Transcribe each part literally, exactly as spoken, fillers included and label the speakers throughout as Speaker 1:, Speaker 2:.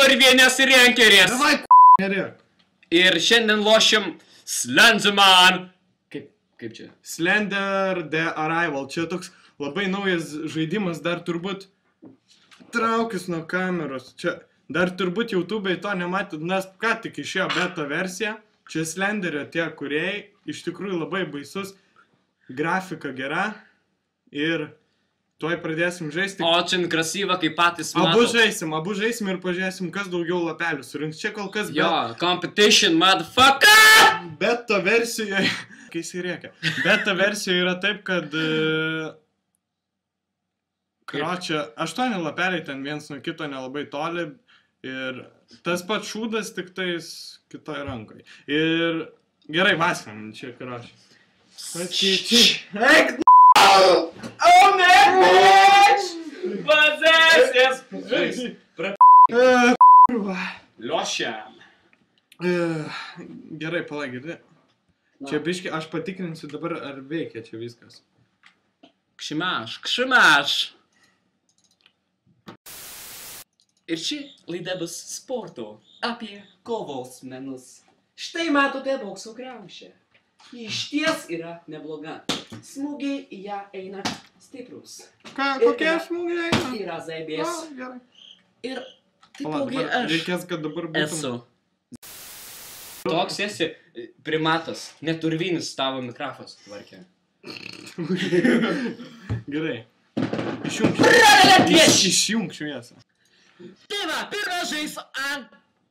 Speaker 1: Purvienės renkerės.
Speaker 2: Davai, nerėk.
Speaker 1: Ir šiandien lošim Slenderman. Kaip, kaip čia?
Speaker 2: Slender The Arrival. Čia toks labai naujas žaidimas, dar turbūt traukis nuo kameros. Čia dar turbūt YouTube'ai to nematyt, nes ką tik išėjo beta versija. Čia Slenderio tie kūrėjai, iš tikrųjų labai baisus, grafika gera ir tuoj pradėsim žaisti.
Speaker 1: O čia krasyva, kaip patys mato.
Speaker 2: Abu žaisim, abu žaisim ir pažiūrėsim, kas daugiau lapelių surinks. Čia kol kas...
Speaker 1: Jo, competition, motherfucker!
Speaker 2: Beta versijoje... Kai jisai rėkia. Beta versijoje yra taip, kad... Karočią, aštuoni lapeliai ten viens nuo kito nelabai toli. Ir tas pats šūdas, tik tais kitoj rankai. Ir... Gerai, vaskam, čia karočią. Eik,
Speaker 1: Oh, man, bitch! Possesses! Liošiam.
Speaker 2: Gerai, palaik, girdi. Čia biški, aš patikrinsiu dabar, ar veikia čia viskas.
Speaker 1: Kšimaš, kšimaš. Ir ši laida bus sporto apie kovos menus. Štai matote bokso kriaušę. Ji išties yra nebloga. Smūgiai į ją eina stiprus.
Speaker 2: Ką, kokie smūgiai eina?
Speaker 1: Yra zaibės.
Speaker 2: Gerai.
Speaker 1: Ir taipogi aš
Speaker 2: reikės, kad dabar būtum...
Speaker 1: esu. Toks esi primatas. Net urvinis tavo mikrofonas tvarkė.
Speaker 2: Gerai. Išjunk šviesą. Išjunk šviesą.
Speaker 1: Tai va, pirmas žais an...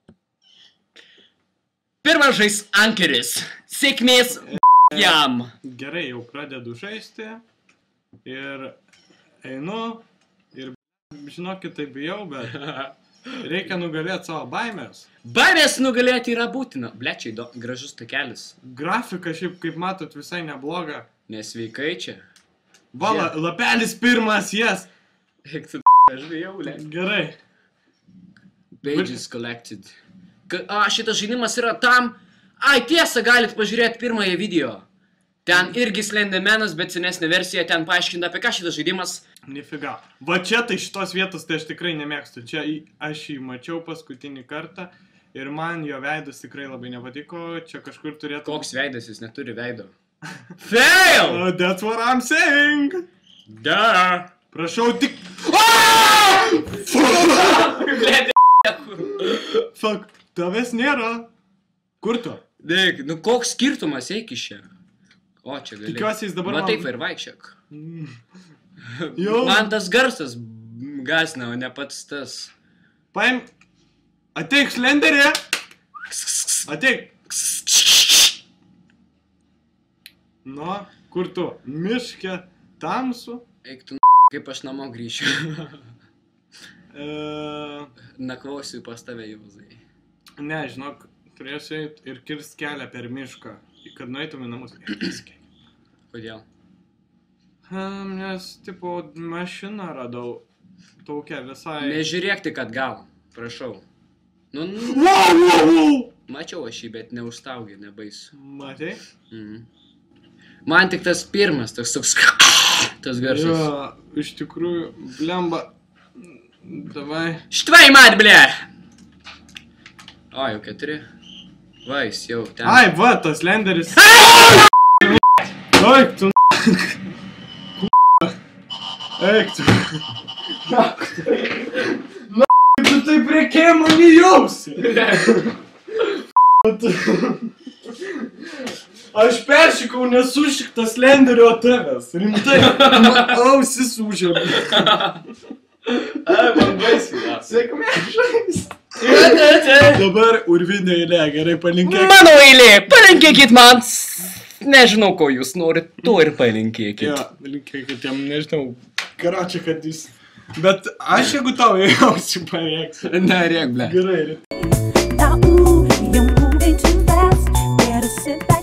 Speaker 1: Pirmas žais ankeris. Sėkmės jam.
Speaker 2: Gerai, jau pradedu žaisti. Ir einu. Ir žinokit, tai bijau, bet reikia nugalėti savo baimės.
Speaker 1: Baimės nugalėti yra būtina. Blečiai, gražus takelis.
Speaker 2: Grafika šiaip, kaip matot, visai nebloga.
Speaker 1: Nesveikai čia.
Speaker 2: Vala, lapelis pirmas, jas.
Speaker 1: Eik tu, aš bijau, ble.
Speaker 2: Gerai.
Speaker 1: Pages collected. A, šitas žaidimas yra tam... Ai, tiesa, galit pažiūrėti pirmąją video. Ten irgi Slendermanas, bet senesnė versija, ten paaiškinta, apie ką šitas žaidimas.
Speaker 2: Nifiga. Va čia tai šitos vietos tai aš tikrai nemėgstu. Čia aš jį mačiau paskutinį kartą ir man jo veidas tikrai labai nepatiko. Čia kažkur turėtų...
Speaker 1: Koks veidas, jis neturi veido. Fail!
Speaker 2: Uh, that's what I'm saying!
Speaker 1: Da!
Speaker 2: Prašau tik... Fuck, tavęs nėra. Kur tu?
Speaker 1: Dėk, nu koks skirtumas, eik iš čia. O, čia gali.
Speaker 2: Tikiuosi jis dabar...
Speaker 1: Va taip ir vaikščiak.
Speaker 2: Jau.
Speaker 1: Man tas garsas gasina, o ne pats tas.
Speaker 2: Paim... Ateik, Slenderė! Ateik! Nu, kur tu? Miške, tamsu?
Speaker 1: Eik tu, kaip aš namo grįšiu.
Speaker 2: Uh,
Speaker 1: Nakvosiu pas tave, Jauzai.
Speaker 2: ne, žinok, turėsiu eit ir kirst kelią per mišką, kad nueitum į namus.
Speaker 1: Kodėl?
Speaker 2: Um, nes, tipo, mašiną radau tokia visai...
Speaker 1: Nežiūrėk tik atgal, prašau. Nu, nu,
Speaker 2: Wow, wow, wow!
Speaker 1: mačiau aš jį, bet neužstaugė, nebaisu.
Speaker 2: Matei?
Speaker 1: Mhm. Man tik tas pirmas, toks toks... Tas garsas.
Speaker 2: Jo, iš tikrųjų, blemba. Davai.
Speaker 1: Štvai mat, ble! O, jau keturi. Va, jis jau ten.
Speaker 2: Ai, va, tas Slenderis. Eik tu, eik tu. Na, tu taip reikėjo mani jausi. Aš peršikau nesušiktas Slenderio tavęs. Rimtai. Ausis užėm.
Speaker 1: Ai, man baisiai.
Speaker 2: Sėkmė žaisti. Dabar urvinė eilė, gerai palinkėkit.
Speaker 1: Mano eilė, palinkėkit man. Nežinau, ko jūs norit, to ir palinkėkit.
Speaker 2: Jo, palinkėkit jam, nežinau, karočią, kad jis... Bet aš jeigu tau jausiu parėksiu.
Speaker 1: Ne, rėk, ble.
Speaker 2: Gerai.